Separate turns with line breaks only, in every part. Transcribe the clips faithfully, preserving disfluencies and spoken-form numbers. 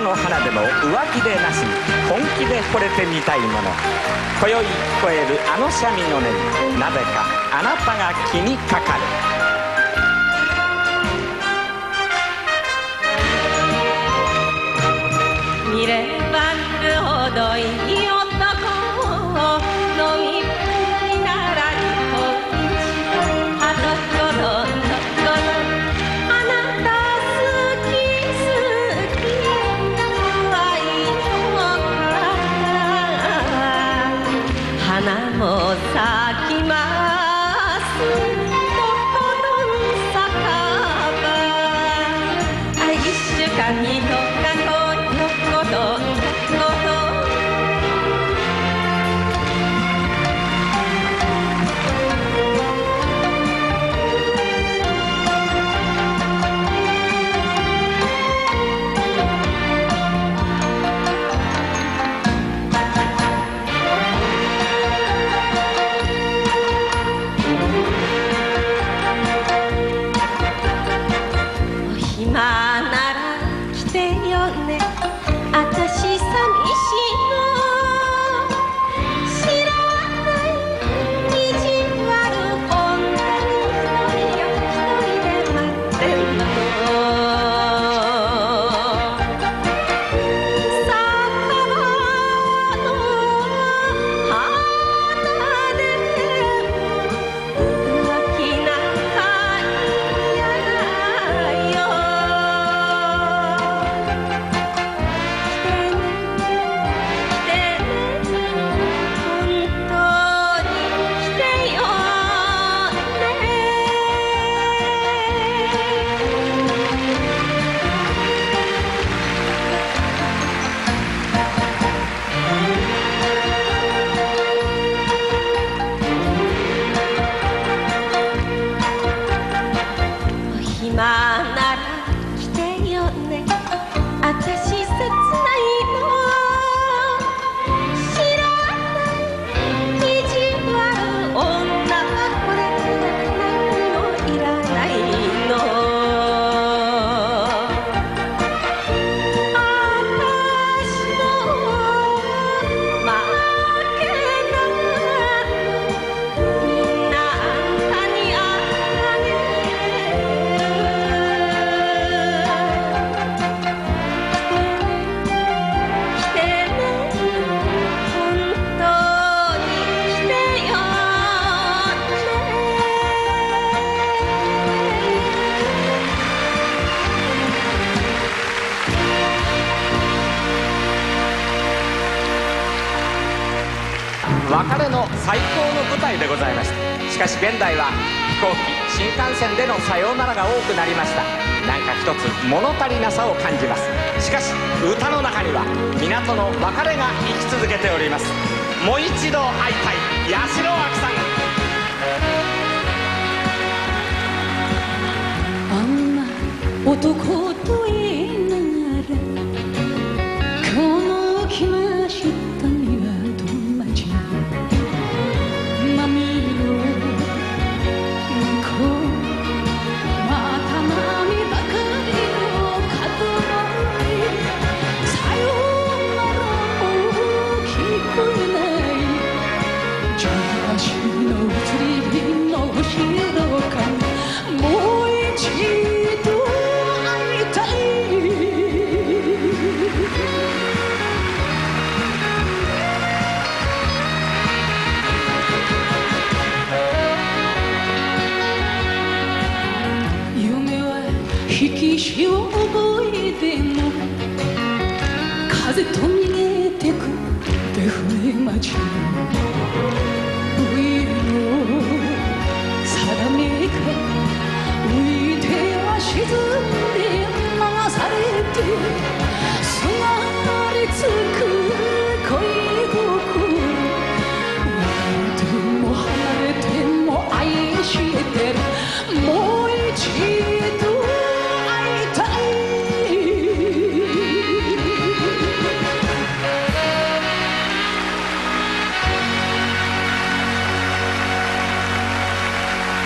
の花でも浮気でなしに本気で惚れてみたいもの。今宵聞こえるあの三味の音になぜかあなたが気にかかる。
見れば見るほどいい男を飲みっぷりなら日本一。あの頃の頃あなた好き好き愛のから花も咲きますとことん酒場。あいっしゅうかんにとかどんなことお暇なら来てよね。あたし寂しいの知らない意地悪女に一人で待ってるの。酒場の花で浮気なんか嫌だよ。暇なら来てよね。あたし切ないの知らない意地悪女はこれ何もいらないの。あたしの負けだみんなあんたにあげ
別れの最高の舞台でございました。しかし現代は飛行機新幹線でのさようならが多くなりました。なんか一つ物足りなさを感じます。しかし歌の中には港の別れが生き続けております。もう一度会いたい八代亜紀さん。
あんな男といながらこの来ました港町まみろ向こうまた波ばかりの角にさよならも聞こえないじゃあしの移り火の後ろからもう一度会いたい。夢は引き潮覚えでも風と逃げてく出船町上の定めが浮いては沈んで流されてすがりつく恋心離れても離れても愛してるもう一度会いたい。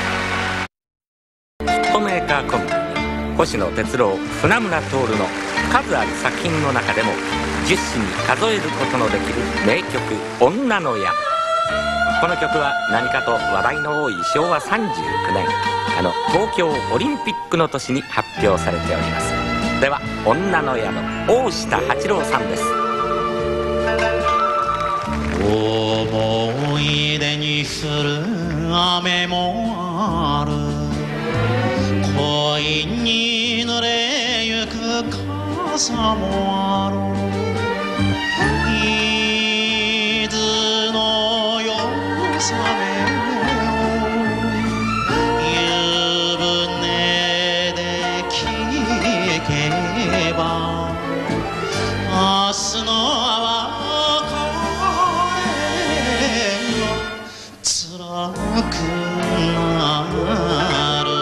ヒットメーカーコンビ星野哲郎、船村徹の数ある作品の中でもじゅっしに数えることのできる名曲「女の宿」。この曲は何かと話題の多いしょうわさんじゅうきゅうねん、あの東京オリンピックの年に発表されております。では「女の宿」、大下八郎さんです。
思い出にする雨もある、恋に濡れゆく傘もある、伊豆の夜雨を湯船で聞けば、明日の別れが辛くなる。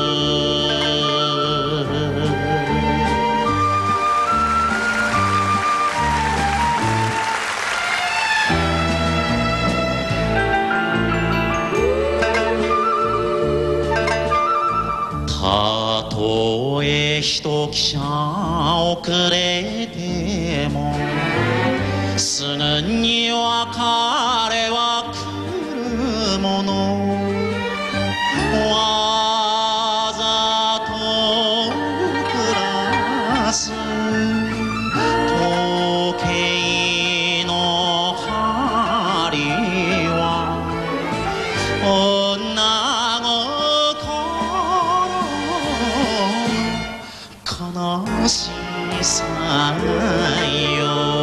たとえ一汽車遅れてもすぐに別れは来るもの、わざと暮らす時計の針は女心悲しさよ。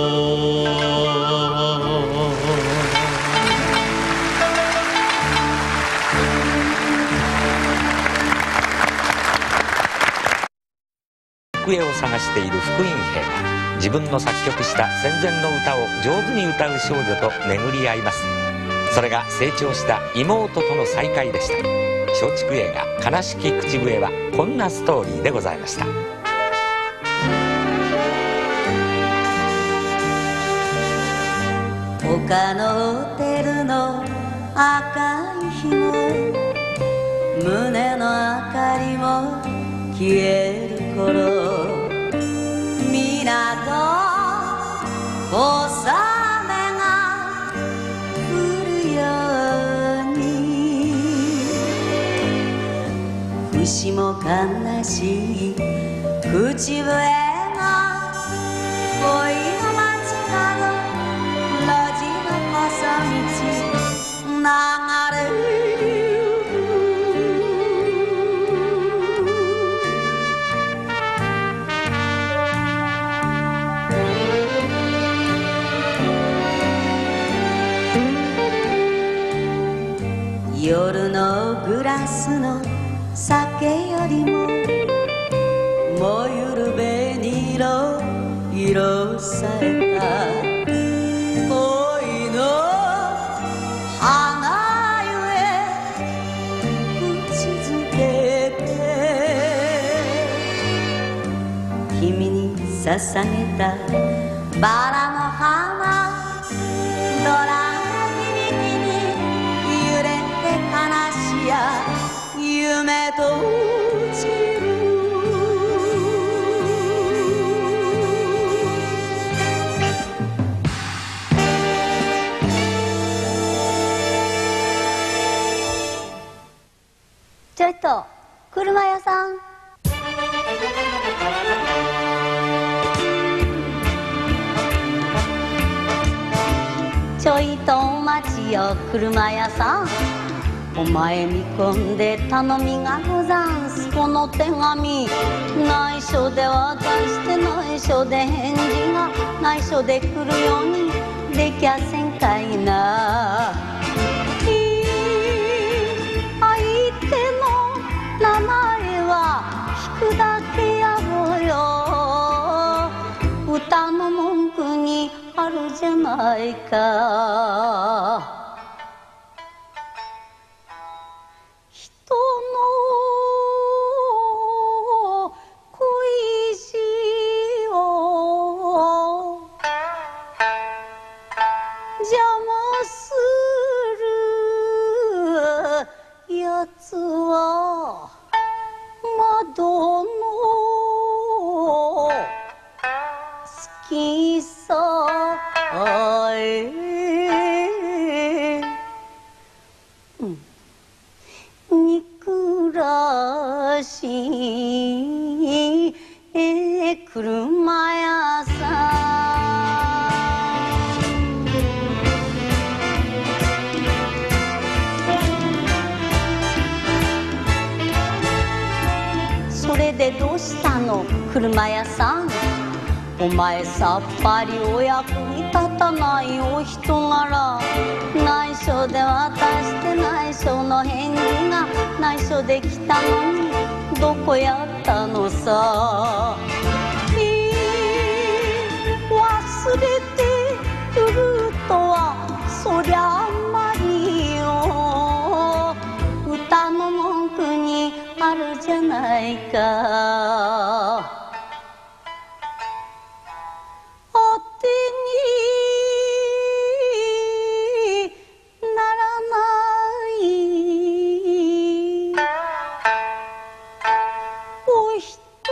行方を探している福音兵が自分の作曲した戦前の歌を上手に歌う少女と巡り合います。それが成長した妹との再会でした。松竹映画「悲しき口笛」はこんなストーリーでございました。
丘のホテルの赤い日も胸の明かりも消える頃、港小雨が降るように、節も悲しい口笛が恋の街角路地の細道流れる。夜のグラスの酒よりも燃ゆる紅色色さえた恋の花ゆえ口づけて、君に捧げたバラの花、ドラ響きに揺れて悲しや夢と落ちる。
ちょいと車屋さん、ちょいとお待ちよ車屋さん、お前見込んで頼みがござんす。この手紙内緒で渡して内緒で返事が内緒で来るようにできゃせんかいな。相手の名前は聞くだけやろよ、歌の文句にあるじゃないか。人の恋路を邪魔するやつは窓のしい車屋さん。それでどうしたの車屋さん、お前さっぱりお役に立たないお人柄。内緒で渡して内緒の返事が内緒で来たのにどこやったのさ。えー、忘れてくるとはそりゃあまりよ。歌の文句にあるじゃないか。当てにならないお人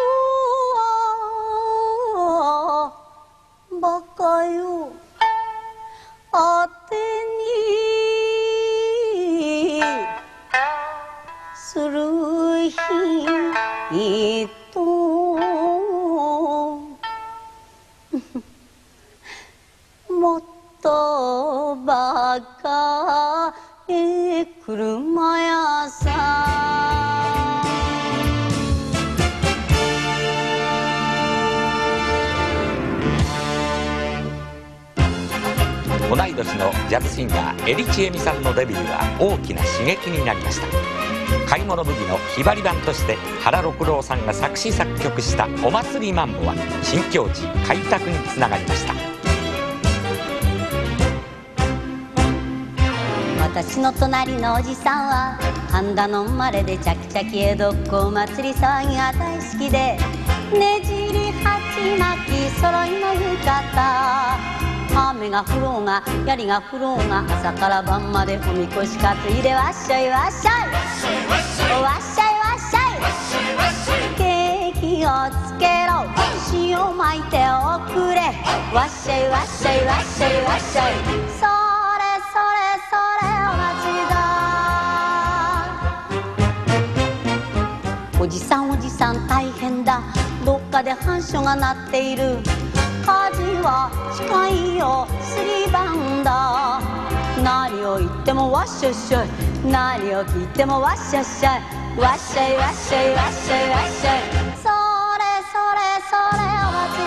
はバカよ。当てにする人もっとバカえ車屋さん。
同い年のジャズシンガー江利千恵美さんのデビューは大きな刺激になりました。買い物武器のひばり版として原六郎さんが作詞作曲した「お祭りマンボ」は新境地開拓につながりました。
私の隣のおじさんは神田の生まれでちゃきちゃき江戸っ子お祭り騒ぎが大好きで、ねじり鉢巻き揃いの浴衣、雨が降ろうが槍が降ろうが朝から晩までおみこし担いでわっしょいわっしょいわっしょいわっしょい、ケーキをつけろ塩巻いておくれわっしょいわっしょいわっしょいわっしょい、それそれそれお祭りだ。おじさんおじさん大変だ、どっかで反射が鳴っている、火事は近いよすり番だ。何を言ってもわっしょいしょい、何を聞いてもわっしょいしょい、わっしょいわっしょいわっしょいわっしょい、それそれそれお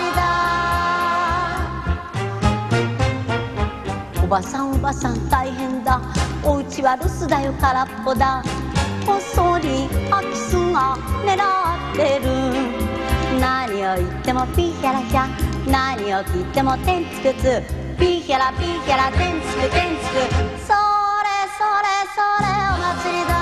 祭りだ。おばさんおばさん大変だ、おうちは留守だよ空っぽだ、こっそり空き巣が狙ってる。何を言ってもピーヒャラヒャ、何を聞いてもてんつくつ、ピーヒャラピーヒャラてんつくてんつく、それそれそれお祭りだ。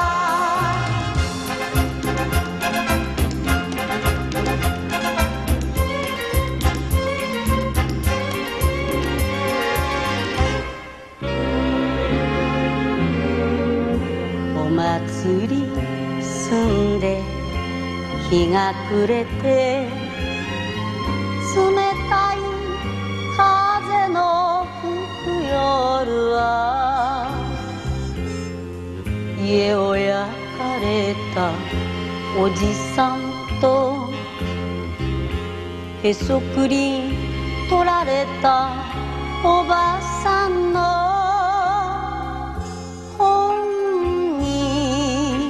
お祭り済んで日が暮れて、冷たい風の吹く夜は家を焼かれたおじさんとへそくり取られたおばさんの本に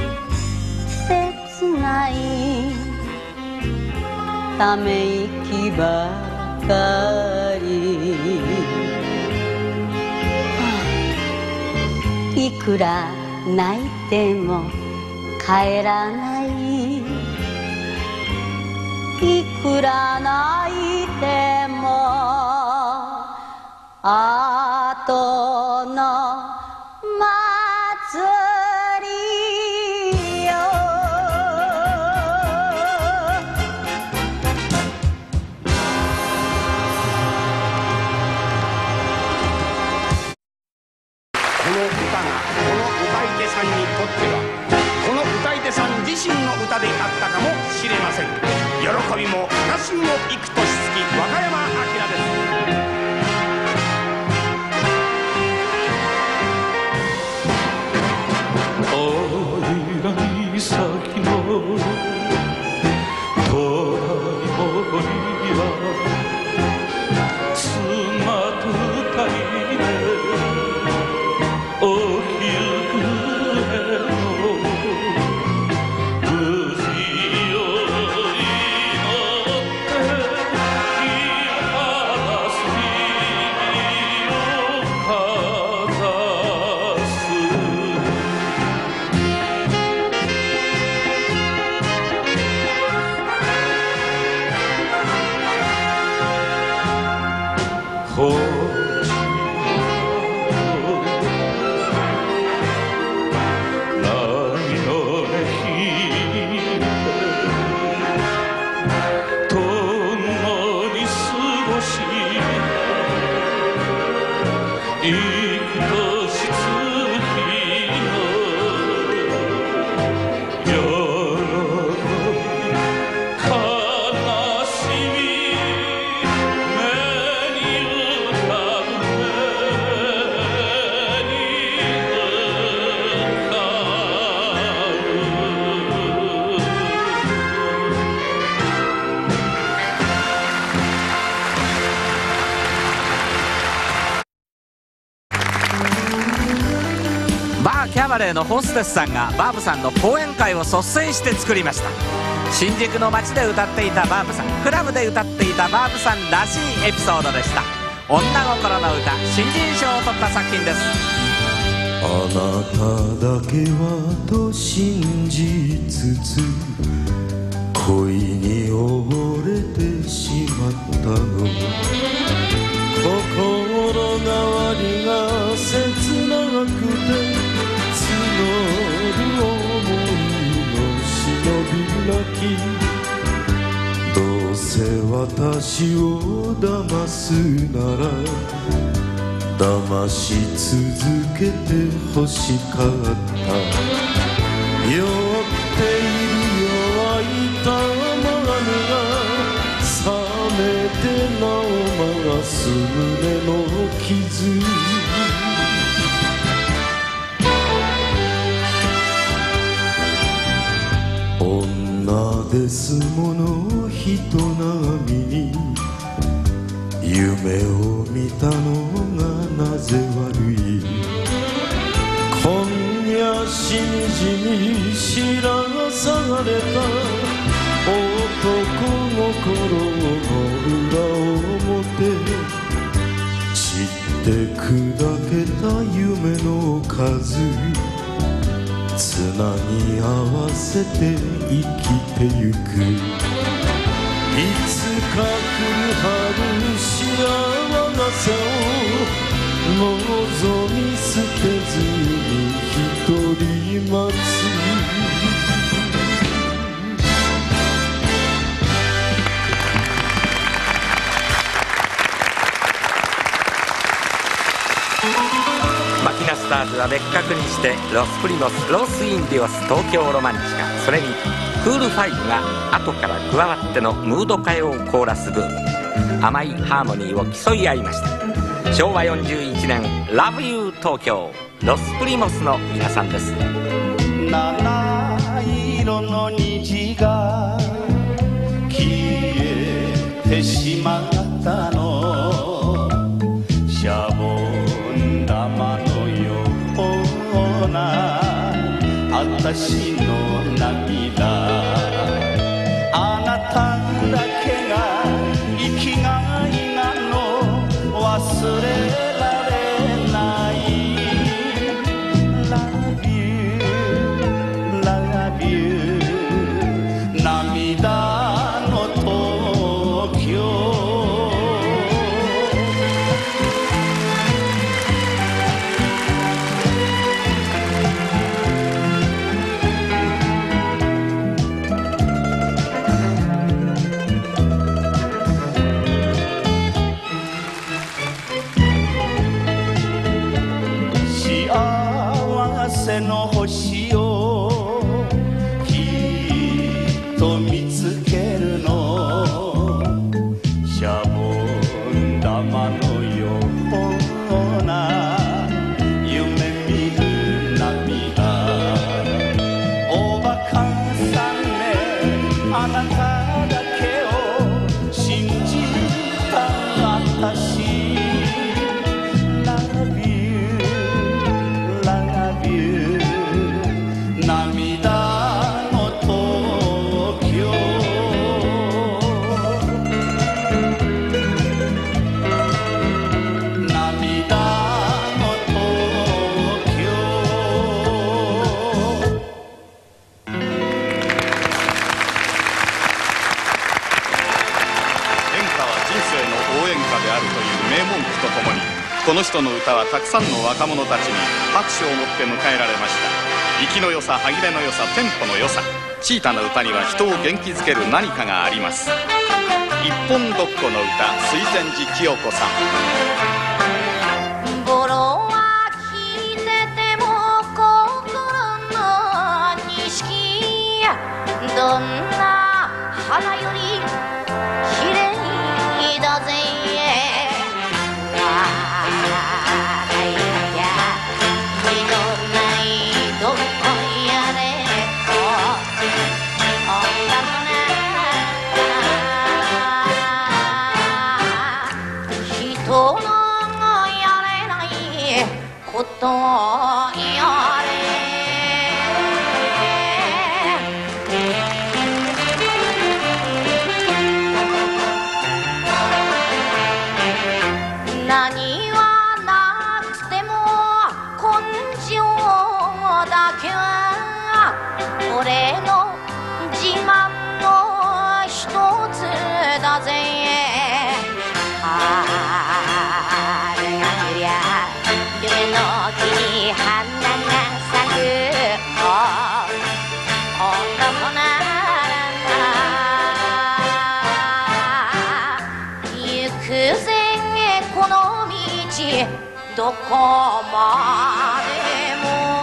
切ないため息ばかり、いくら泣いても帰らない、いくら泣いても後の祭りよ。
この歌がこの歌い手さんにとってはこの歌い手さん自身の歌であったかもしれません。喜びも悲しみも幾年月和歌山明です。
愛が先の
キャバレーのホステスさんがバーブさんの講演会を率先して作りました。新宿の街で歌っていたバーブさん、クラブで歌っていたバーブさんらしいエピソードでした。女心の歌、新人賞を取った作品です。
あなただけはと信じつつ恋に溺れてしまったの、心変わりが切なくて募る想いの忍び泣き、どうせ私を騙すなら騙し続けて欲しかった。酔っている弱い玉が冷めてなお回す胸の傷、女ですもの人並みに夢を見たのがなぜ悪い、今夜しみじみ知らされた男心の裏表、散って砕けた夢の数、綱に合わせて生きてゆく、いつか来る春幸せを望み捨てずに一人待つ。
マキナスターズは別格にしてロスプリモス、ロスインディオス、東京ロマンチカ、それにクールファイブが後から加わってのムード歌謡コーラスブーム、甘いハーモニーを競い合いました。しょうわよんじゅういちねん ラブユー 東京、ロスプリモスの皆さんです。
七色の虹が消えてしまったの、シャボン玉のような私の涙、あなただけが生きがいなの忘れられない。 Love you, love you 涙の東京、幸せの星をきっと見つけるの、シャボン玉のような夢見る涙、おばかさんあなただけを信じた私 Love you Love you 涙の東京涙の東京
応援歌であるという名文句とともにこの人の歌はたくさんの若者たちに拍手をもって迎えられました。息の良さ、歯切れの良さ、テンポの良さ、チータな歌には人を元気づける何かがあります。一本どっこの歌、水前寺清子さん。
ボロは聞いてても心の錦やどんな花より綺麗だぜことやれ何はなくても根性だけは俺の自慢の一つだぜ春が来りゃ夢の木に花が咲く男なら行くぜこの道どこまでも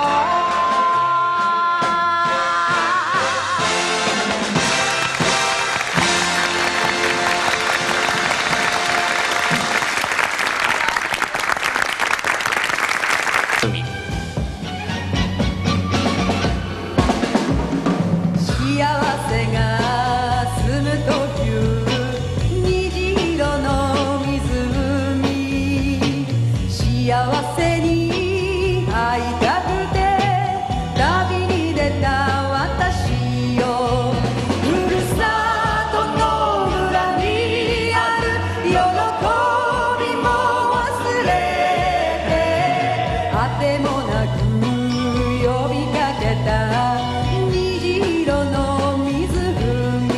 幸せに会いたくて旅に出た私よふるさとの村にある喜びも忘れてあてもなく呼びかけた虹色の湖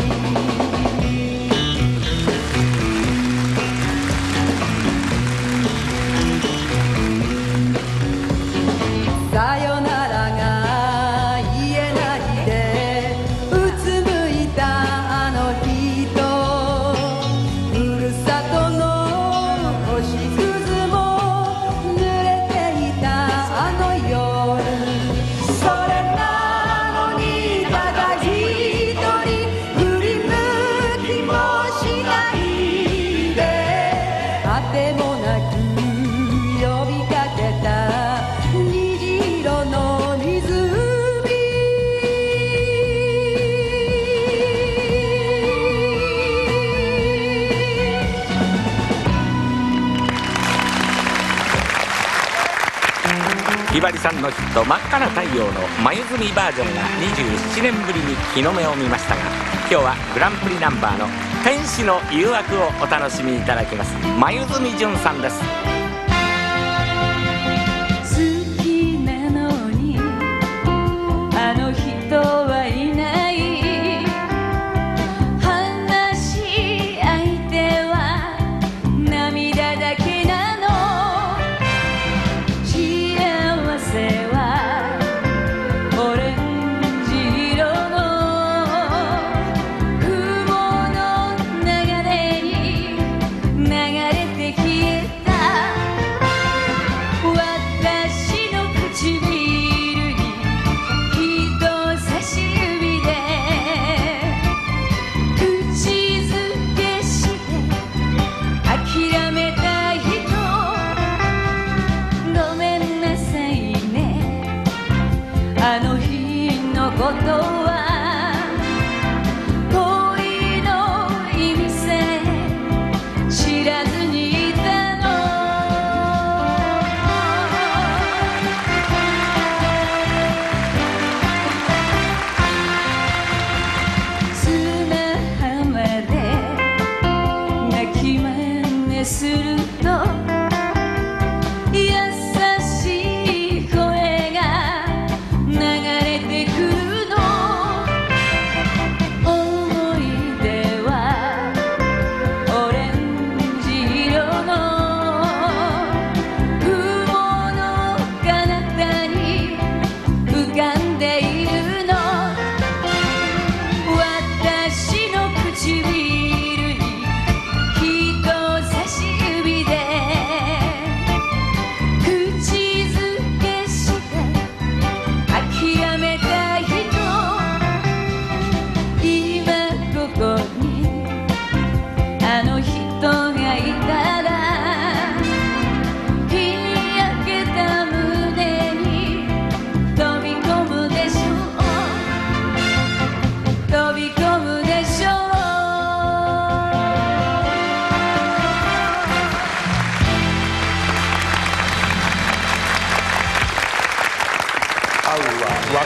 さよならが言えないでうつむいたあの人ふるさとの星屑も濡れていたあの夜それなのにただ一人振り向きもしないであてもなく呼びかけた色の湖
ひばりさんのヒット「真っ赤な太陽」の眉澄バージョンがにじゅうななねんぶりに日の目を見ましたが今日はグランプリナンバーの「天使の誘惑」をお楽しみいただきます。眉澄純さんです。
あの人はいない話し相手は涙だけなの幸せはオレンジ色の雲の流れに流れて消えた私の唇に差し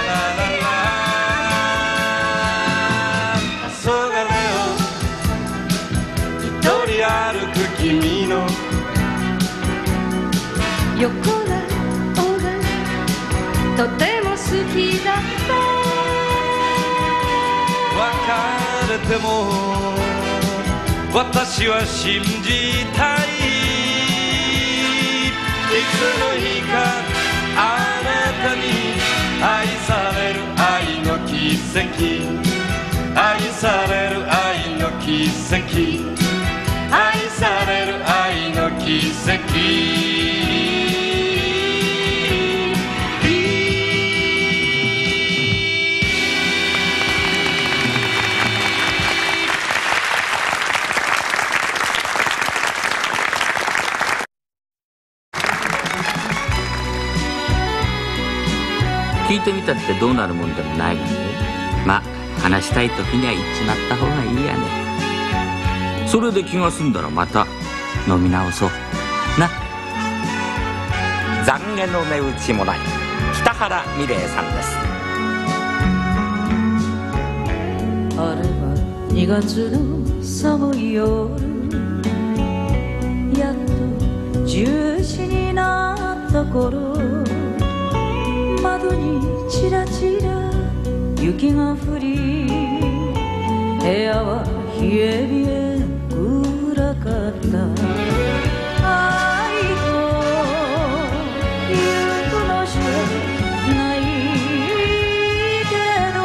黄昏を一人歩く君の
横顔がとても好きだった
別れても私は信じたいいつの日かあなたに愛される愛の奇跡愛される愛の奇跡愛される愛の奇跡
聞いてみたってどうなるもんでもないので、まあ話したい時には言っちまった方がいいやね。それで気が済んだらまた飲み直そうな。
懺悔の値打ちもない北原美玲さんです。
あれはにがつの寒い夜、やっとじゅうじになった頃、 窓にちらちら雪が降り、部屋は冷え冷え暗かった。愛というのじゃないけど、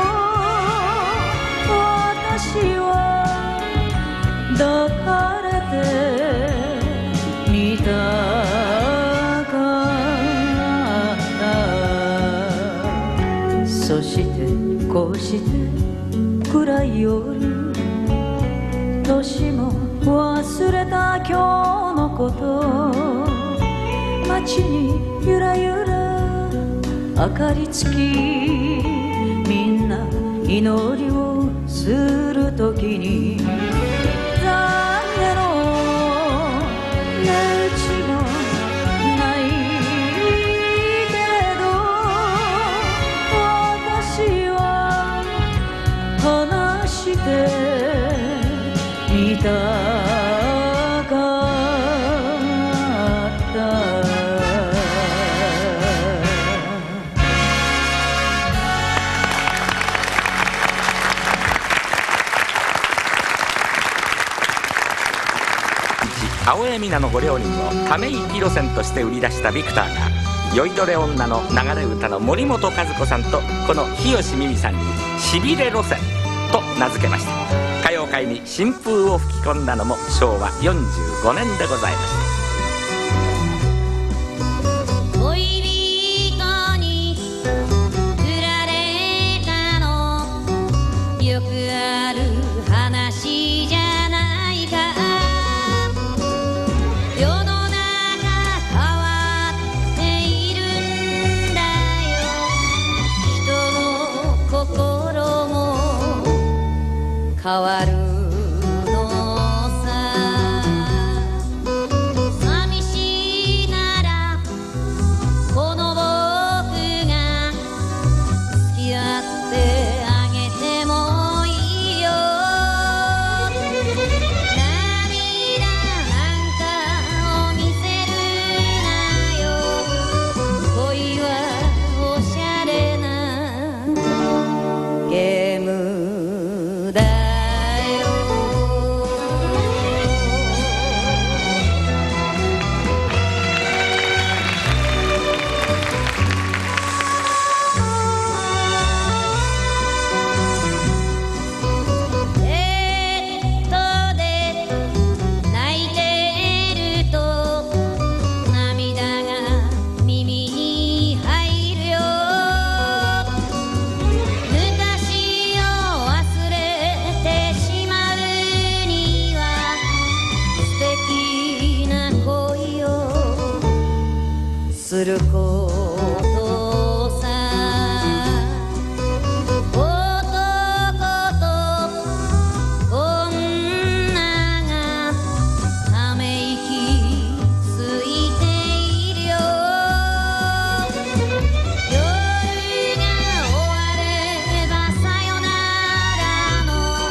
私は抱かれてみたかった。そしてこうして暗い夜、年も忘れた今日のこと、街にゆらゆら明かりつき、みんな祈りをするときに、残念の値打ちもないけど、私は話してみたかった。
青江美奈のご両人をため息路線として売り出したビクターが、酔いどれ女の流れ歌の森本和子さんとこの日吉美美さんにしびれ路線と名付けました。歌謡界に新風を吹き込んだのもしょうわよんじゅうごねんでございました。
変わるのさ、寂しいならこの僕が付き合ってあげてもいいよ。涙なんかを見せるなよ、恋はおしゃれなゲームだ。することさ、男と女がため息ついているよ。夜が終わればさよならの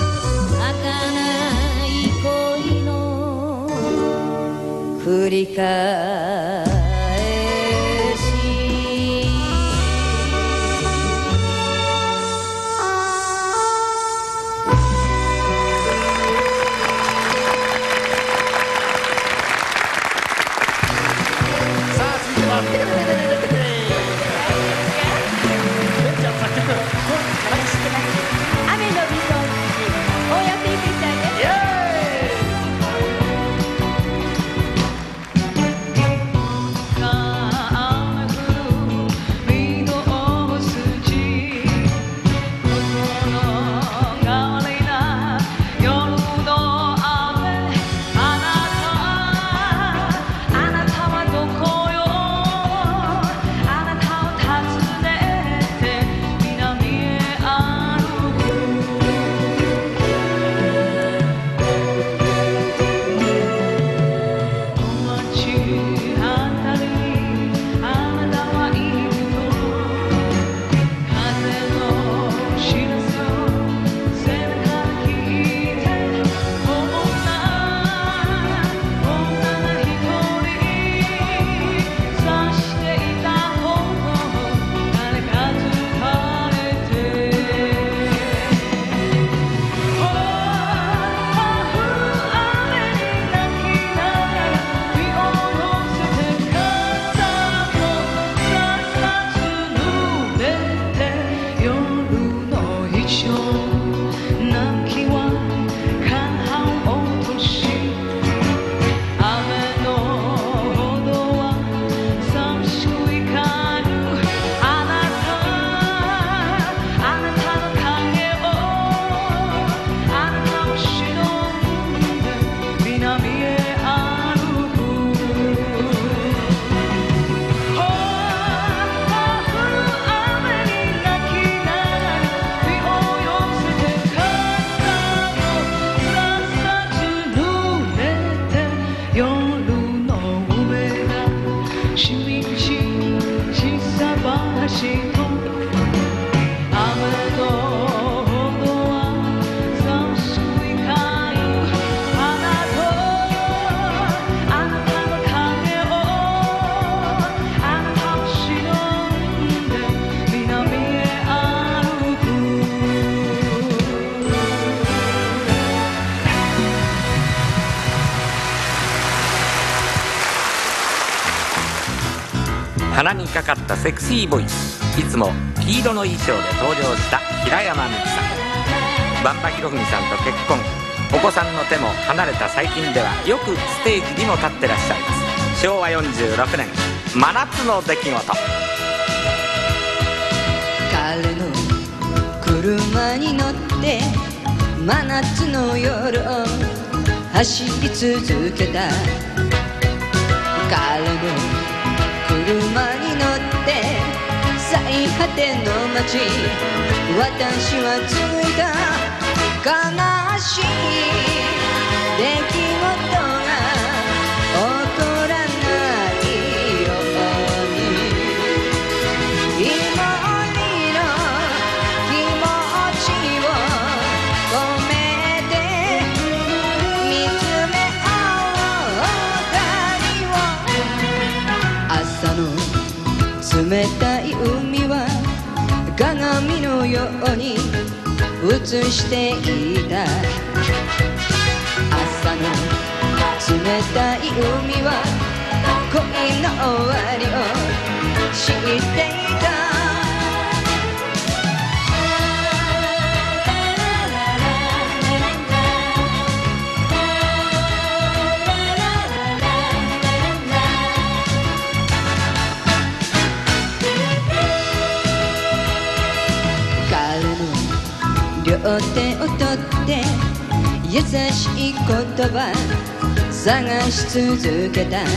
儚い恋の繰り返し。
「
鼻にかかったセクシーボイス、いつも黄色の衣装で登場した平山みきさん。萬場博文さんと結婚、お子さんの手も離れた最近ではよくステージにも立ってらっしゃいます。しょうわよんじゅうろくねん真夏の出来事。
彼の車に乗って真夏の夜を走り続けた。彼の車に乗って最果ての街、私は着いた。悲しい出来事が起こらないように、祈りの気持ちを込めて見つめ合おう二人を。朝の冷たい海は鏡のように映していた。朝の冷たい海は恋の終わりを知っていた。両手を取って優しい言葉探し続けた。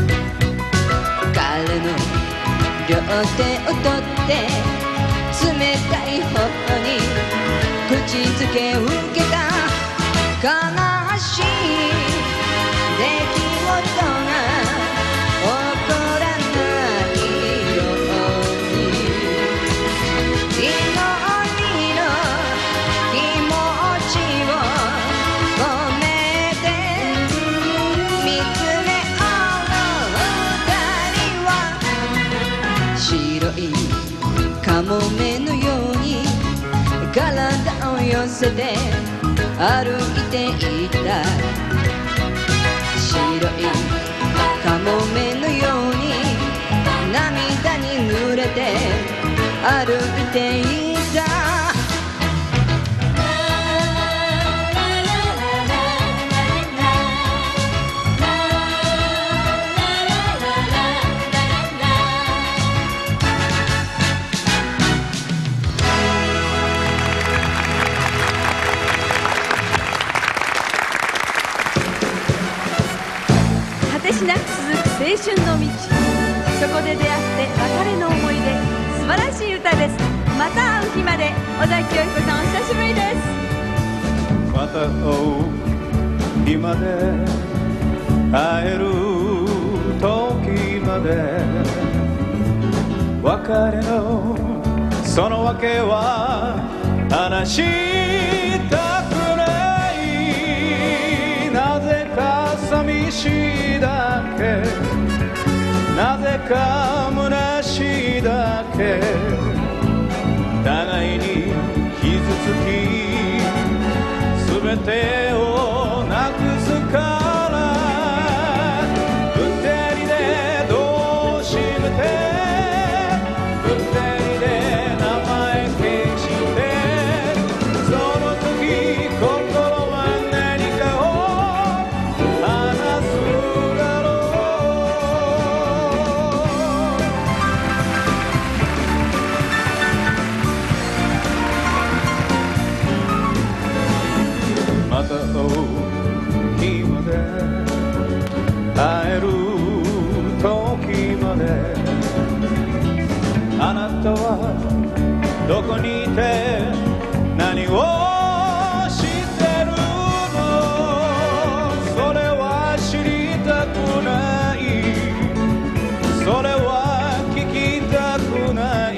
彼の両手を取って冷たい頬に口づけ受けた。悲しい出来事が起こらないように、祈りの気持ちを込めて見つめ合う二人は、白いカモメのように体を寄せて歩いていった。白いカモメのように涙に濡れて歩いていた。
果てしなく続く青春の道、そこで出会って別れの思い出、素晴らしい歌です。また会う日まで。尾崎紀世さん、お久しぶりです。
また会う日まで、会える時まで、別れのその訳は話したくない。なぜか寂しいだけ、なぜか虚しいだけ、互いに傷つき全てをなくすから、二人でどうしめて、二人で名前消して、その時心は何かを話すだろう。また会う日まで、会える時まで、あなたはどこにいて何をしてるの、それは知りたくない、それは聞きたくない。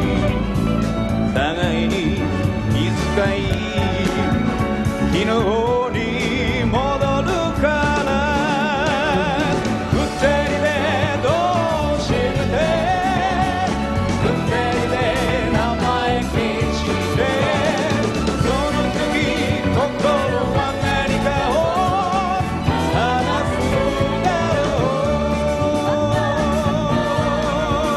互いに気遣い昨日に戻るから、二人でどうしめて、二人で名前消して、その時心は何かを話すだろう。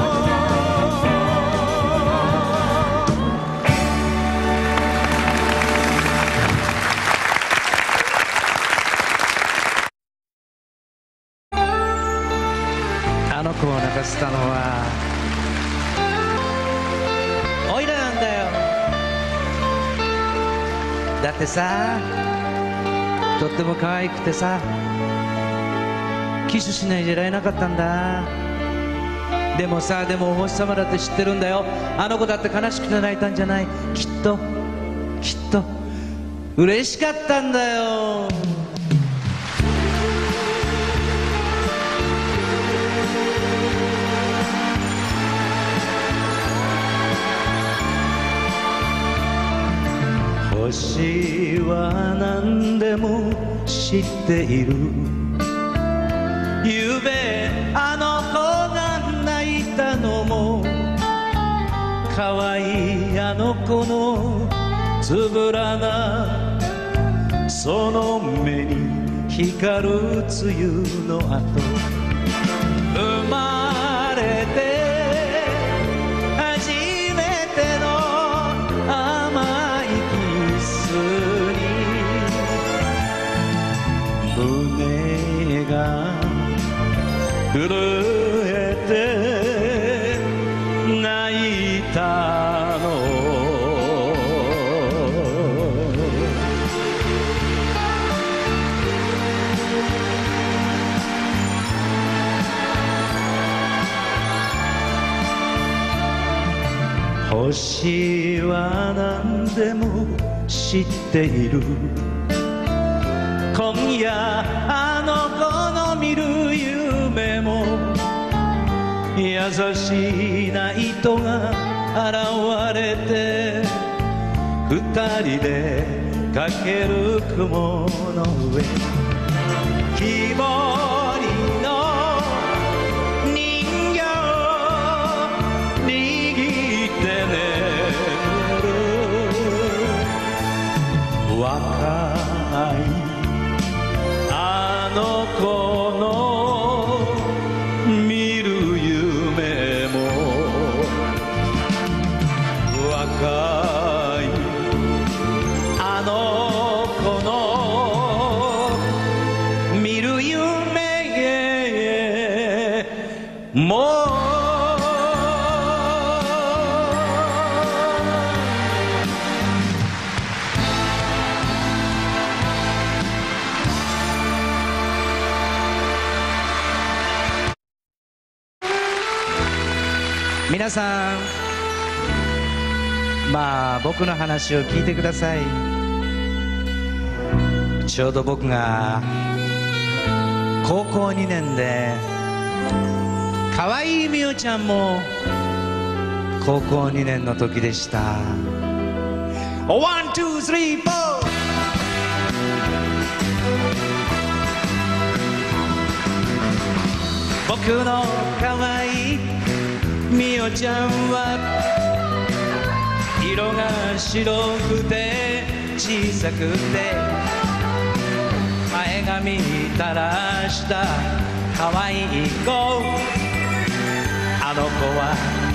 だってさ、とっても可愛くてさ、キスしないでいられなかったんだ。でもさ、でもお星様だって知ってるんだよ。あの子だって悲しくて泣いたんじゃない。きっときっと嬉しかったんだよ。星は何でも知っている。ゆうべあの子が泣いたのも、可愛いあの子のつぶらなその目に光る梅雨の後、生まれて初めての甘いキスに胸が震えて泣いたの。星は何でも知っている。今夜あの子の見る夢も、優しいナイトが現れて、二人で駆ける雲の上、木彫りの人形握って眠る若いあの子の見る夢も、若いあの子の見る夢も。皆さん、まあ僕の話を聞いてください。ちょうど僕が高校にねんで、可愛いみおちゃんも高校にねんの時でした。ワン、ツー、スリー、フォー。僕の可愛いみおちゃんは色が白くて小さくて、前髪垂らした可愛い子。あの子は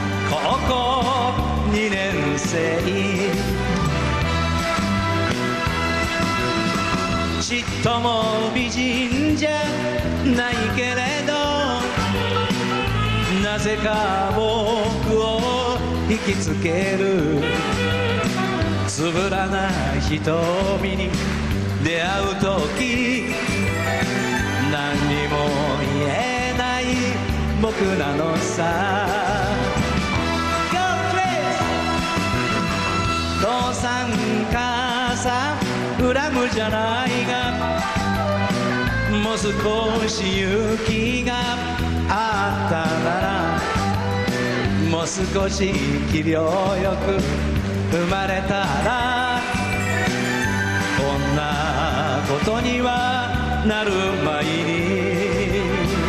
高校にねん生。ちっとも美人じゃないけれど、なぜか僕を引きつけるつぶらな瞳に出会う時、何にも言えない僕なのさ。父さん母さん恨むじゃないが、もう少し勇気があったなら、もう少し器量よく生まれたら、こんなことにはなるまいに。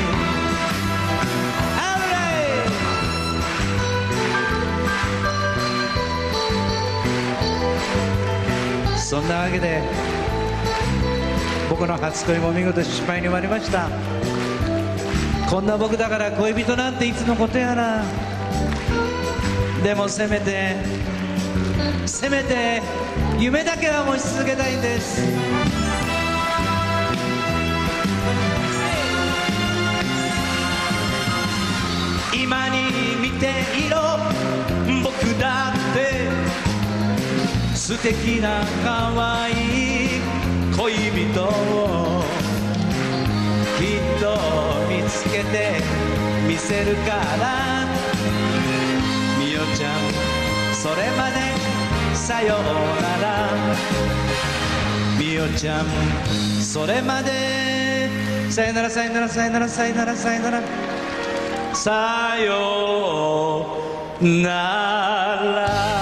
そんなわけで僕の初恋も見事失敗に終わりました。こんな僕だから恋人なんていつのことやら。でもせめてせめて夢だけは持ち続けたいんです。今に見ていろ、僕だって素敵な可愛い恋人をきっと見つけてみせるからみおちゃんそれまでさようならみおちゃんそれまでさよならさよならさよならさよならさよならさよなら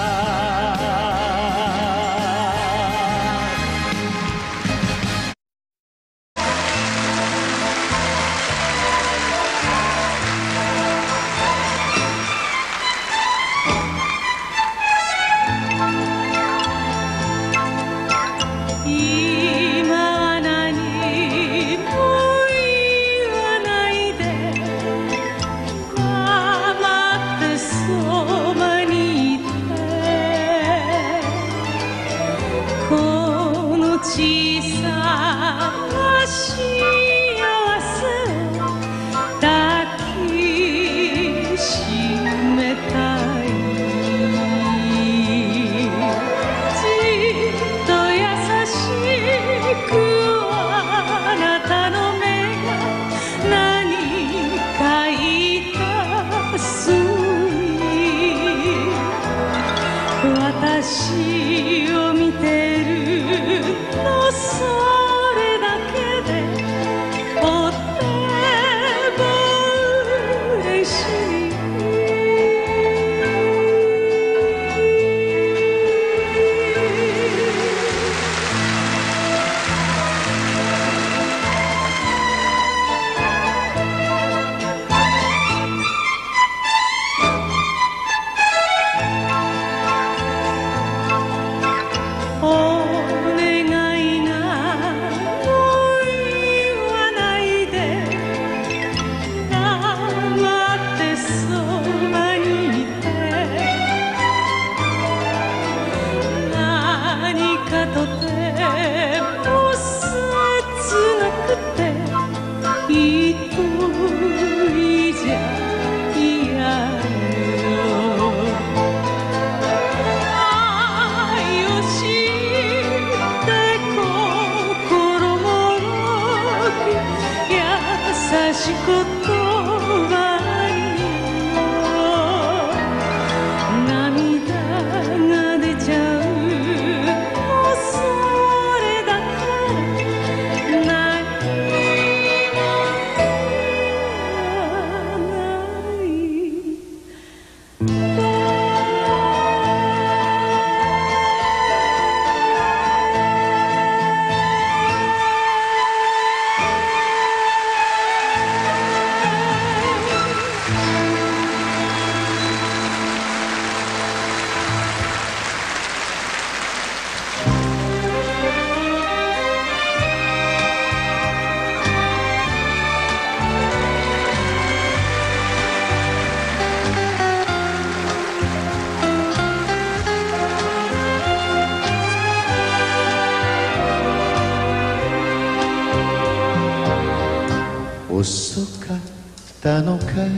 遅かったのかい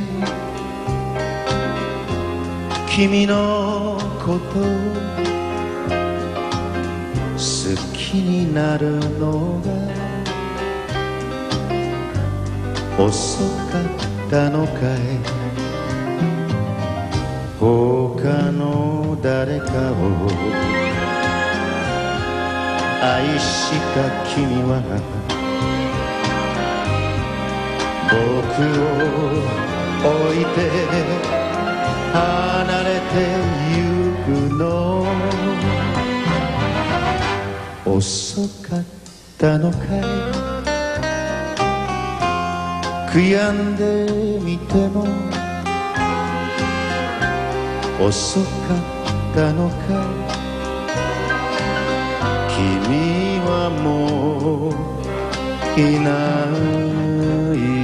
君のことを好きになるのが遅かったのかい他の誰かを愛した君は僕を置いて離れてゆくの遅かったのかい悔やんでみても遅かったのかい君はもういない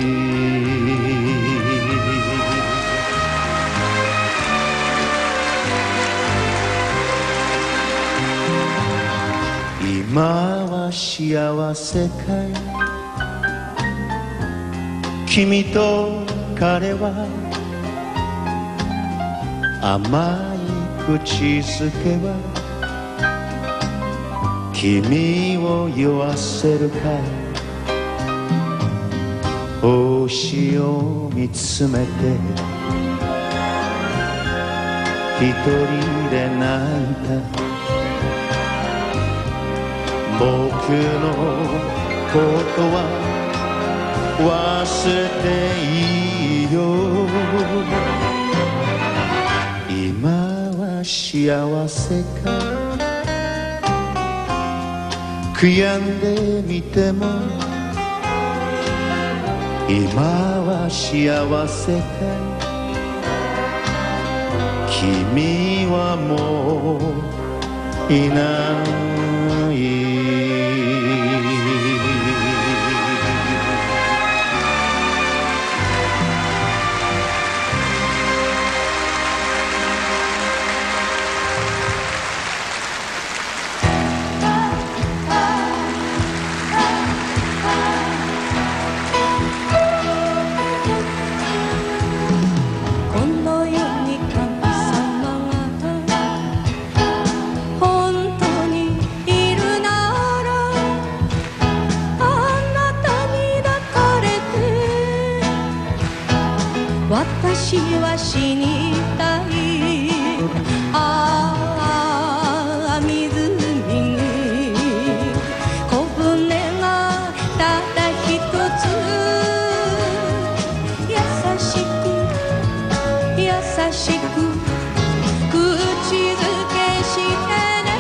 今は幸せかい君と彼は甘い口づけは君を酔わせるか星を見つめて一人で泣いた僕のことは忘れていいよ今は幸せか悔やんでみても今は幸せか君はもういない
私は死にたいああ湖に小舟がただ一つ優しく優しく口づけしてね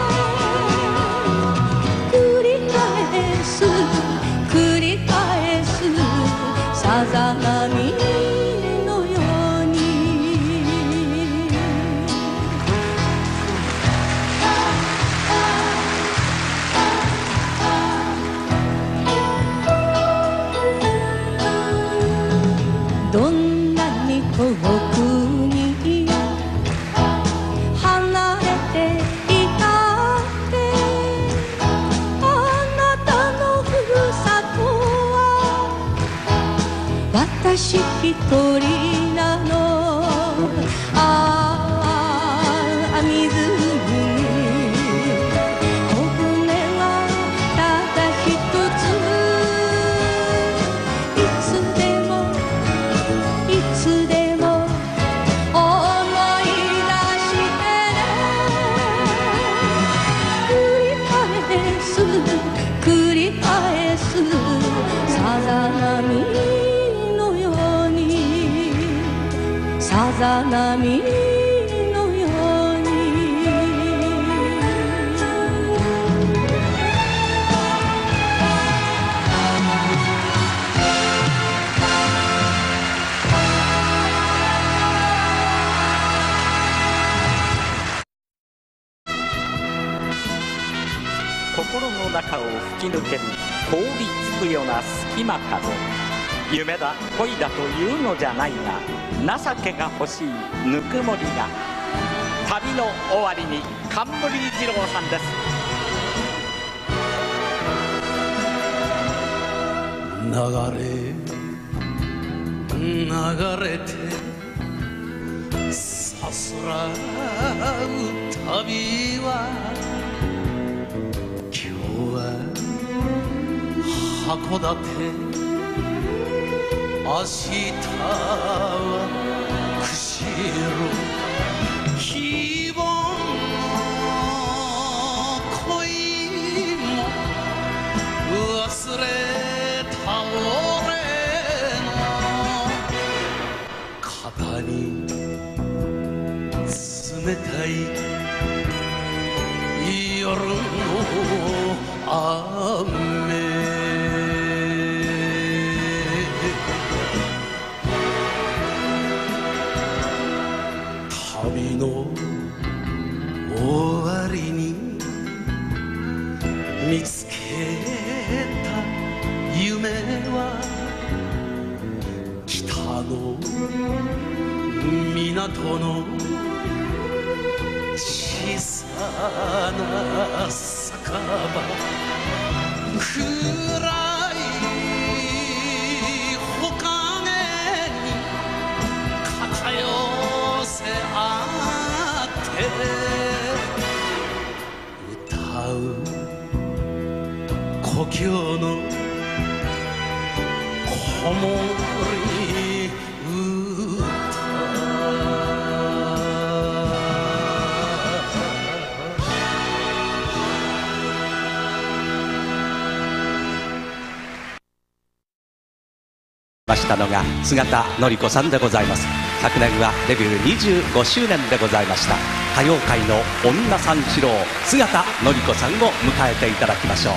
繰り返す繰り返すさざ波どんなに遠くに離れていたってあなたのふるさとは私一人なのああ湖に小舟がただ一ついつでもいつでも思い出してね繰り返す繰り返すさざ波のようにさざ波のように
心の中を吹き抜ける凍りつくような隙間風夢だ恋だというのじゃないが情けが欲しいぬくもりが旅の終わりに冠二郎さんです。
流れ流れてさすらう旅は今日は函館明日は釧路希望も恋も忘れた俺の肩に冷たい夜の雨旅の終わりに見つけた夢は北の港の小さな酒場暗い木陰に肩寄せ合って歌う東京の子守
ましたのが姿典子さんでございます。昨年はデビューにじゅうごしゅうねんでございました。歌謡界の女三四郎姿典子さんを迎えていただきましょう。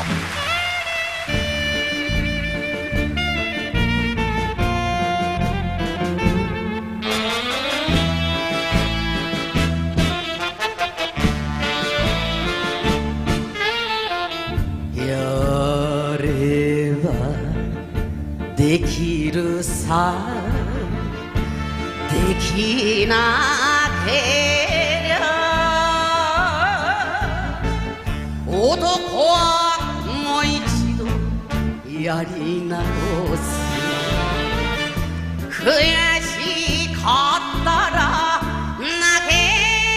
できるさできなけりゃ男はもう一度やり直す悔しかったら泣け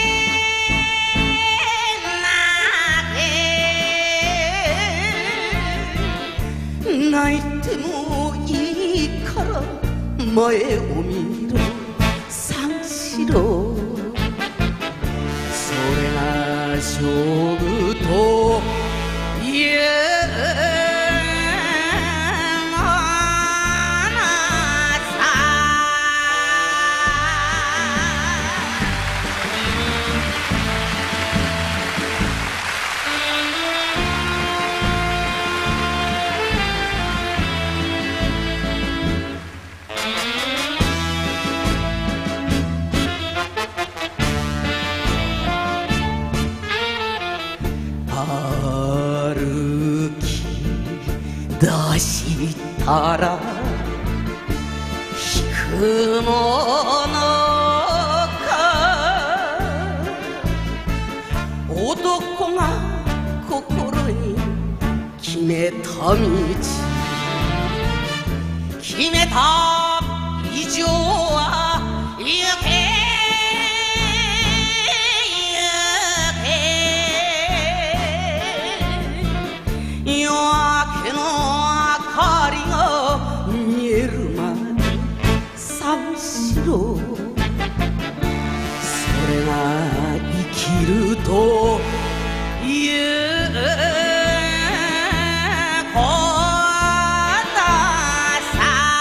泣け泣いてもいいから前を見ろ三四郎それが勝負というものさ歩き出したら引くものか男が心に決めた道決めた以上は行け夜明けの明かりが見えるまで三四郎それが生きるということさ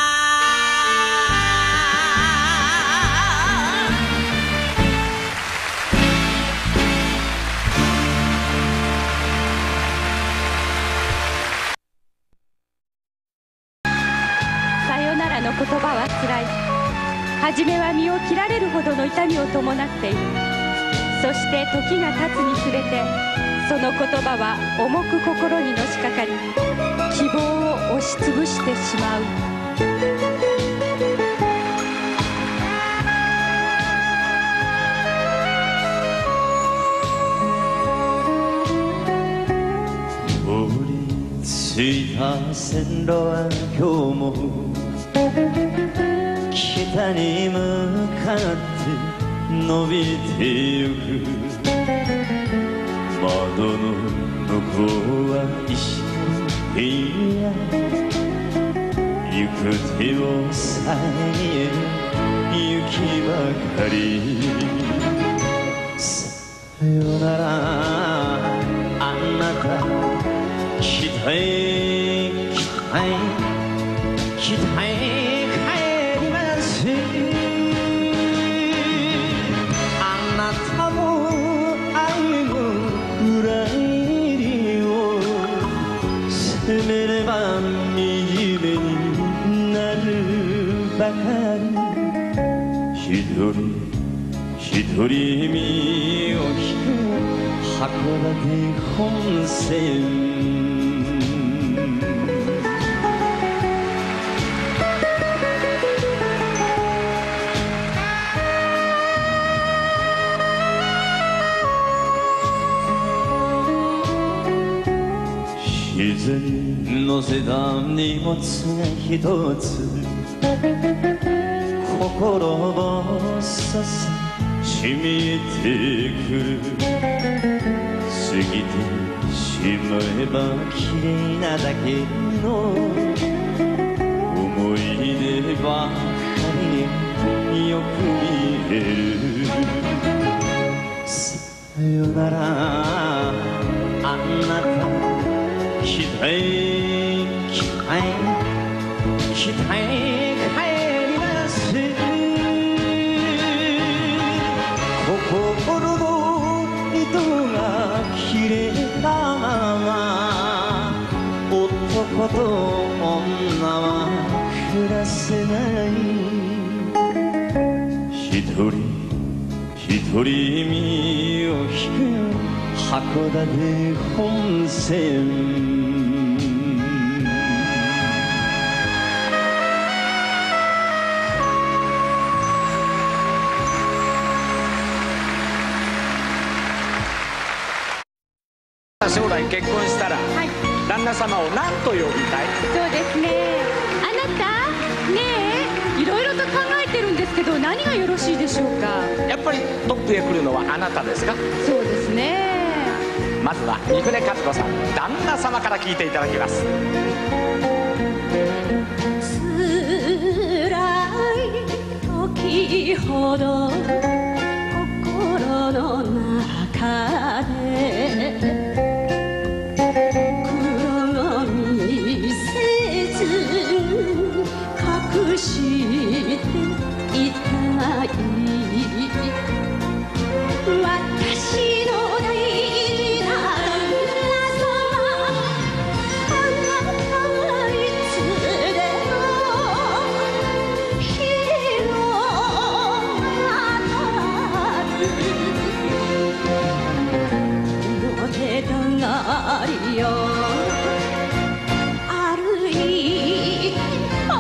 さよならの言葉はつらい。初めは身を切られるほどの痛みを伴っている。そして時が経つにつれてその言葉は重く心にのしかかり希望を押しつぶしてしまう。
降り着いた線路は今日も北に向かって伸びてゆく窓の向こうは石の部屋行く手を遮る雪ばかりさよならあなた北へ北へ北へ帰りますあなたも愛の裏切りを責めれば右目になるばかり一人一人身を引く函館本線自然に乗せた荷物が一つ心をさせ染みてくる過ぎてし
思えば綺麗なだけの思い出ばかりよく見える。さよならあなた、北へ北へ北へ帰ります心の糸が切れたまま男と女は暮らせない。一人一人身を引く函館本線。
将来結婚したら、はい、旦那様を何と呼びたい？
そうですね。あなたねえ、いろいろと考えてるんですけど、何がよろしいでしょうか？
やっぱりトップへ来るのはあなたですか？
そうですね。
まずは三船和子さん、旦那様から聞いていただきます。
辛い時ほど心の中で隠していたい。私の大事な旦那様、あなたはいつでも日の当たる表たがりよ歩いて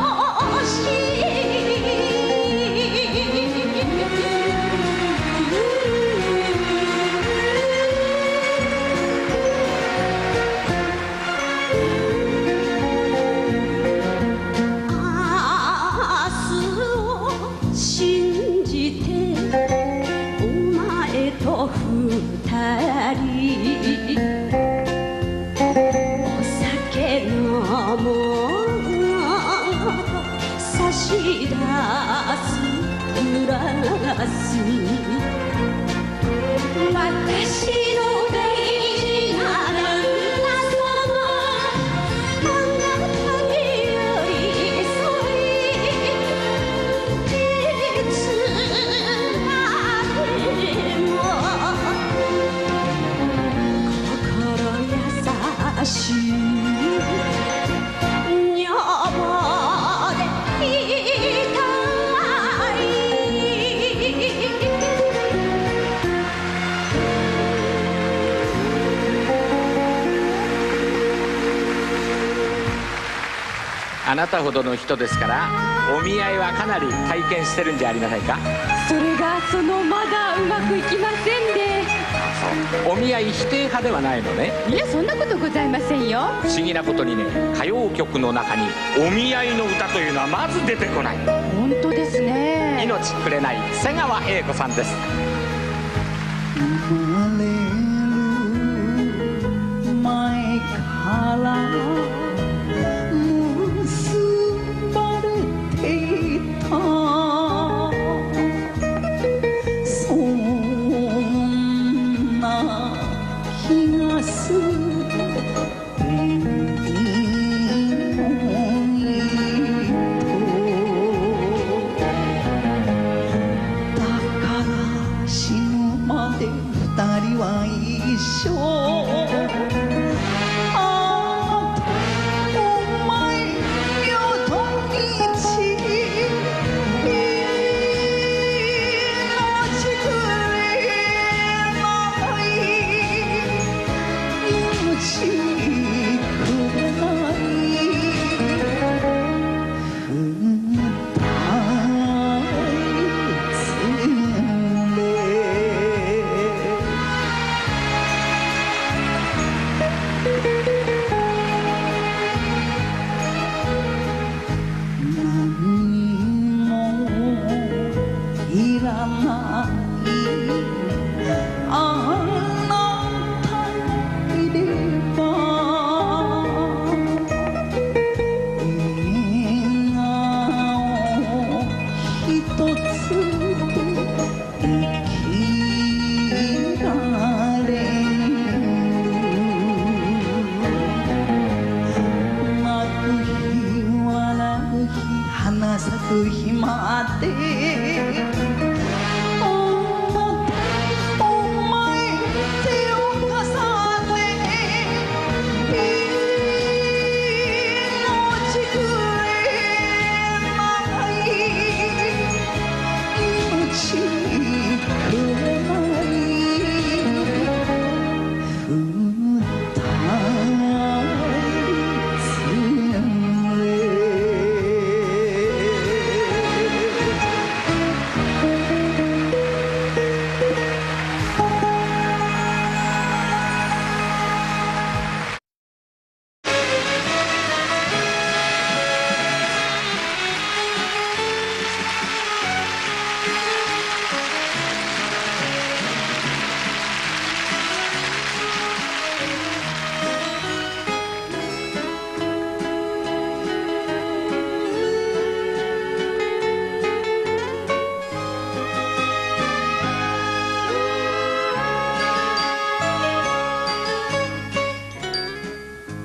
差し出すグラス、私の大事な旦那様、あなたに寄り添い、いつまでも心優しい
あなたほどの人ですからお見合いはかなり体験してるんじゃありませんか？
それがそのまだうまくいきませんで。
そう、お見合い否定派ではないのね。
いや、そんなことございませんよ。
不思議なことにね、歌謡曲の中にお見合いの歌というのはまず出てこない。
本当ですね。
命くれない瀬川栄子さんです。
生まれる前から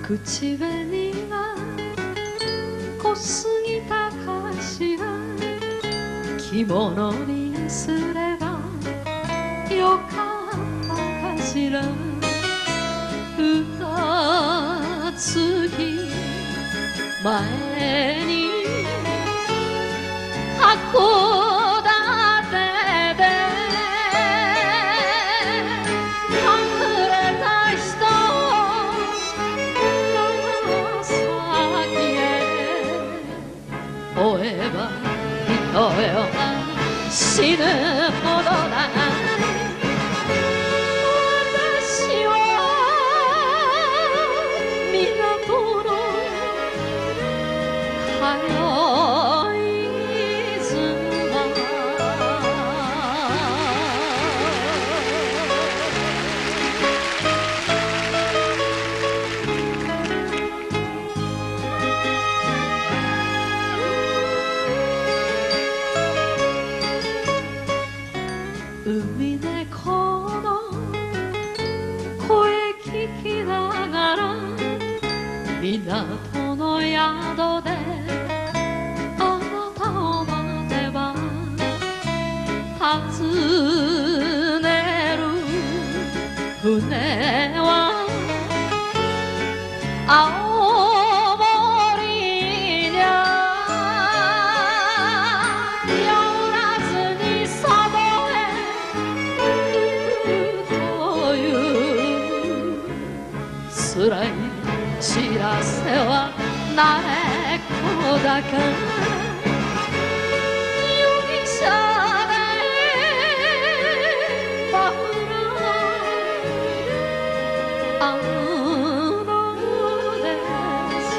口紅が濃すぎたかしら、着物にすればよかったかしら。二月前に函館で隠れた人の先へ追えば人よが死ぬほどだ。私は港の通い妻。海猫の声聞きながら港の宿であなたを待てば訪ねる船は青森にゃ寄らずに佐渡へ行くという辛い知らせは慣れっこだから容疑者でバフラあのです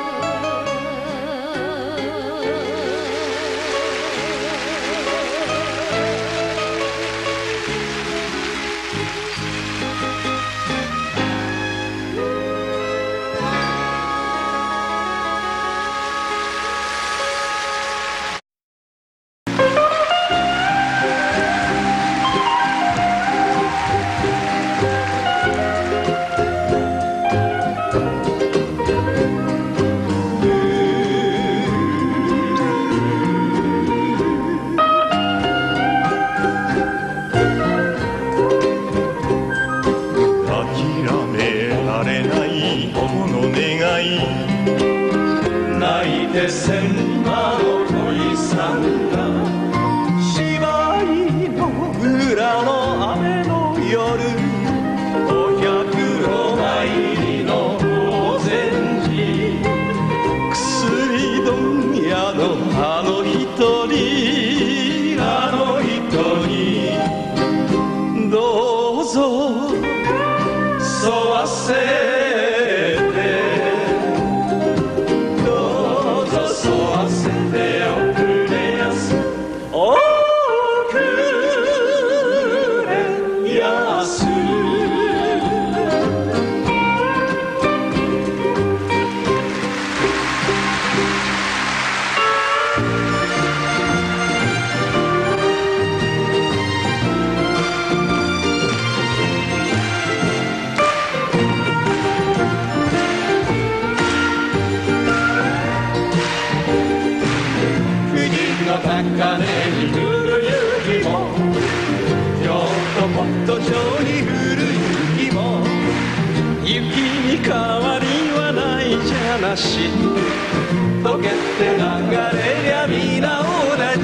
溶けて流れりゃ皆同じ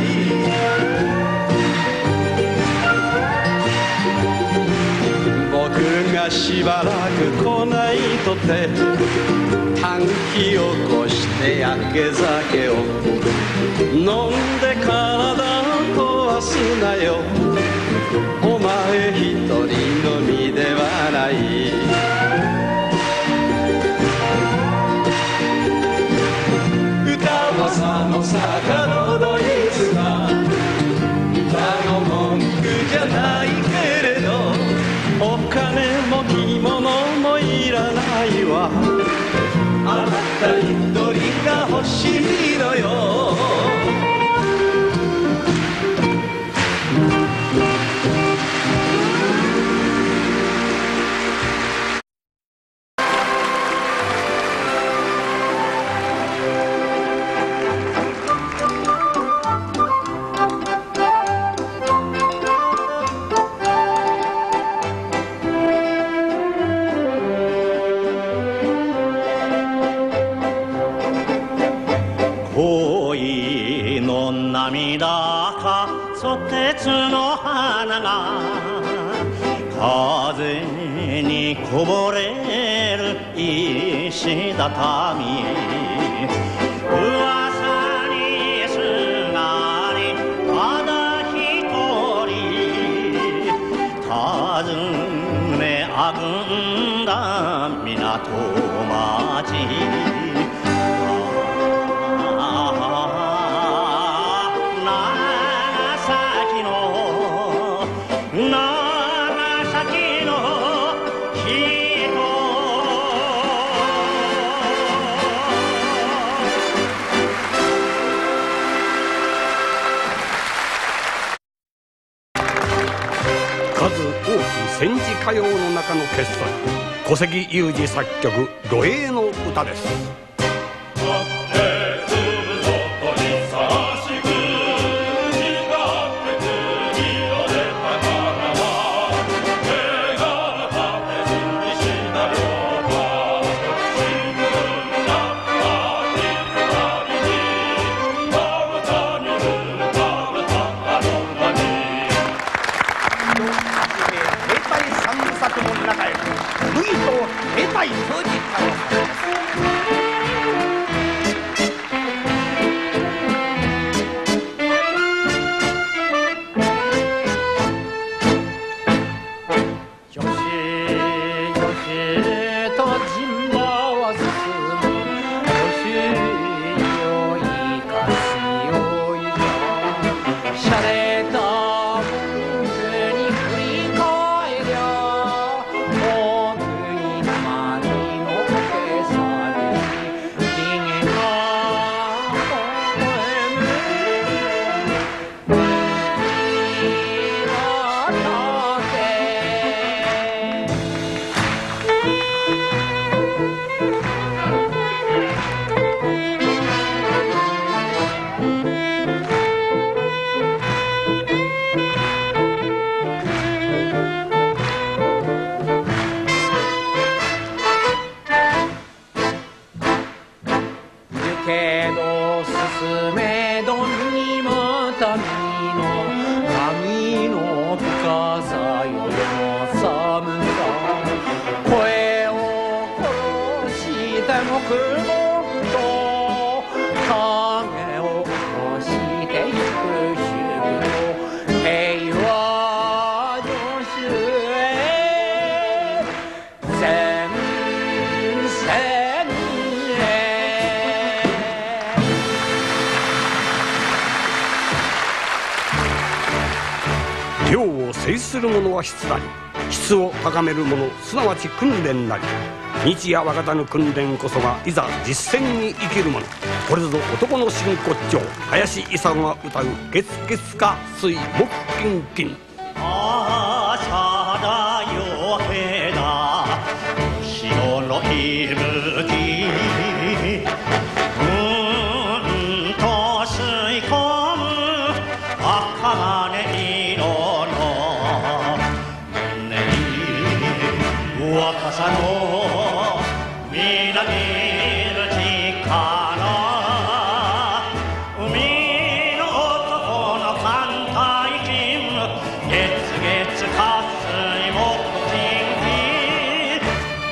僕がしばらく来ないとて短気を起こして焼け酒を飲んで体を壊すなよお前一人のみではないさの坂のどいつが歌の文句じゃないけれどお金も着物もいらないわあなた一人が欲しいのよ
節の花が風にこぼれる石畳噂にすがりただ一人尋ねあぐんだ港町
戦時歌謡の中の傑作小関裕二作曲「露営の歌」です。量を制する者は質なり、質を高める者すなわち訓練なり。日夜わかたぬ訓練こそがいざ実践に生きる者。これぞ男の真骨頂、林勲が歌う「月月火水木金金」。
朝だ夜明けだ後ろの息吹うんと吸い込む赤金色の胸に若さのみなぎる力海の男の艦隊金月月火水木金金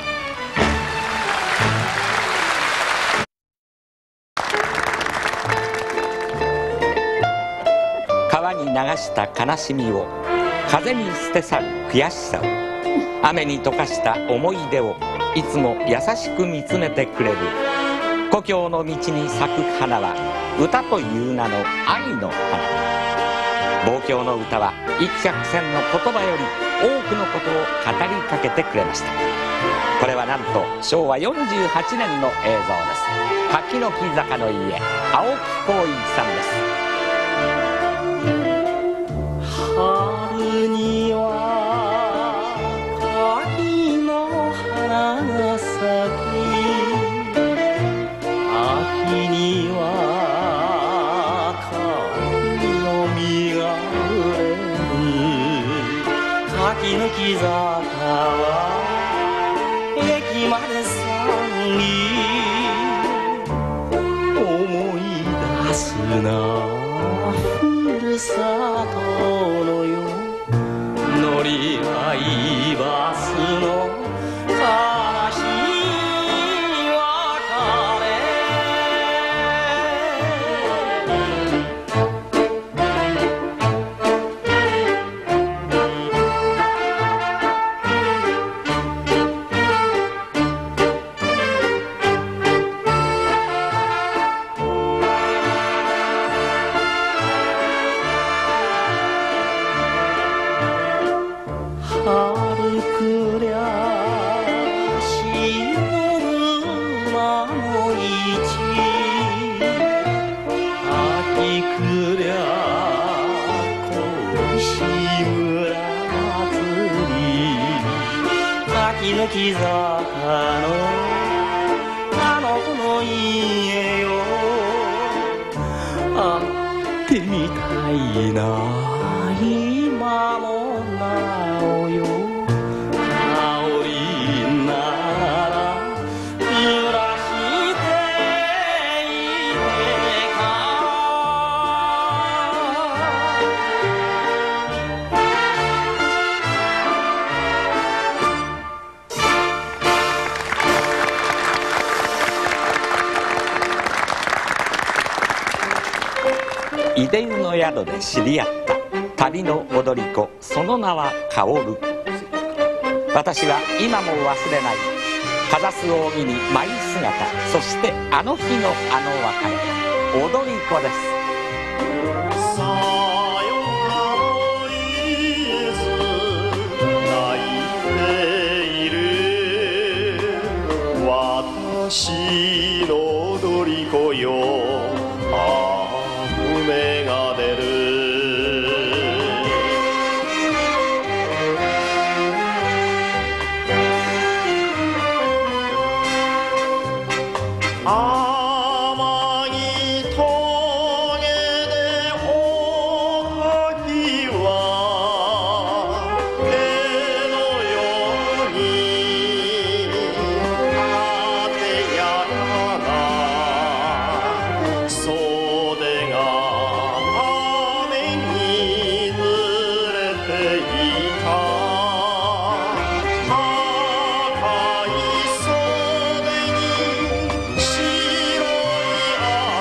川に流した悲しみを風に捨て去る悔しさを雨に溶かした思い出をいつも優しく見つめてくれる故郷の道に咲く花は歌という名の愛の花。望郷の歌は一百千の言葉より多くのことを語りかけてくれました。これはなんとしょうわよんじゅうはちねんの映像です。柿の木坂の家、青木浩一さんです。
春には柿の花が咲き、秋には柿の実が熟れる。柿の木坂は駅まで去り思い出すな。
木坂のあの子の家よ会ってみたいな今もなおよ香りなら揺らしていてか
いで湯の宿で知り合った旅の踊り子、その名は薫。私は今も忘れないかざす扇に舞姿、そしてあの日のあの別れ、踊り子です。
さよなら言えず泣いている私の踊り子よ、ああ夢が出る。天城峠でおかきは絵のようにあてやかな袖が雨に濡れていた。赤い袖に白い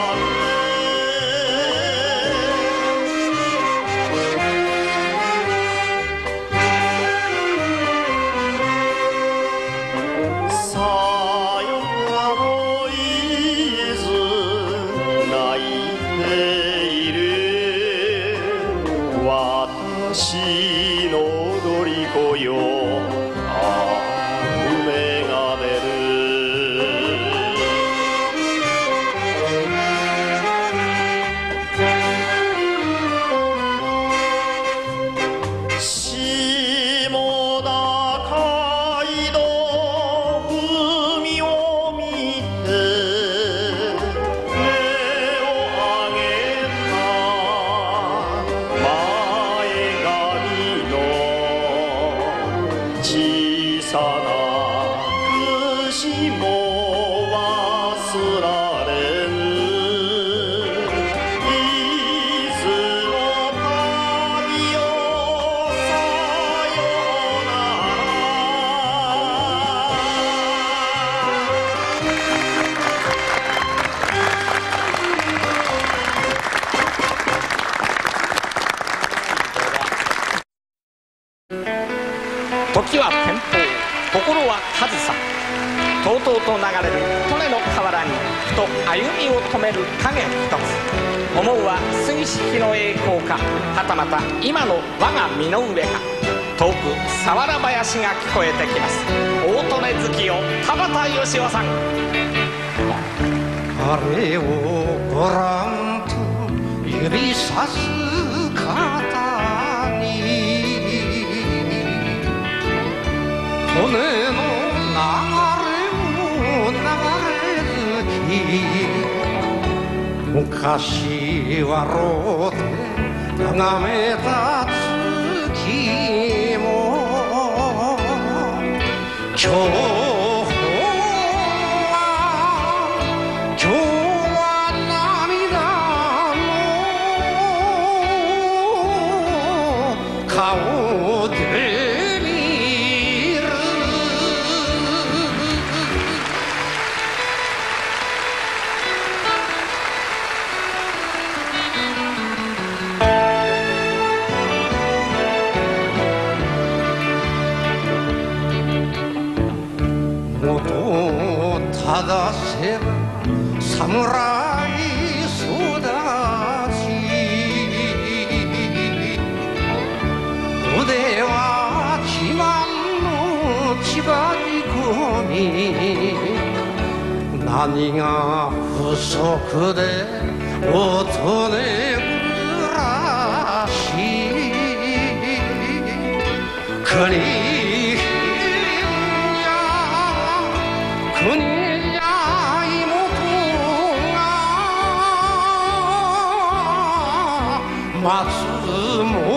雨さよなら言えず泣いている私の踊り子よ、ああ夢が出る。下田街道海を見て目を上げた前髪の小さな虫も忘られぬ。伊豆の旅よさよな
時は天保、心は上総。とうとうと流れる利根の河原にふと歩みを止める影一つ。思うは水式の栄光か、はたまた今の我が身の上か。遠く佐原林が聞こえてきます。大利根好きよ田畑義夫さん。
あれをご覧と指さす方に利根の流れを流れ好き、昔はろうで眺めた月も今日は今日は涙の顔で正せば侍育ち、腕は自慢の千葉仕込み、何が不足でおとね暮らし国
国や妹が松本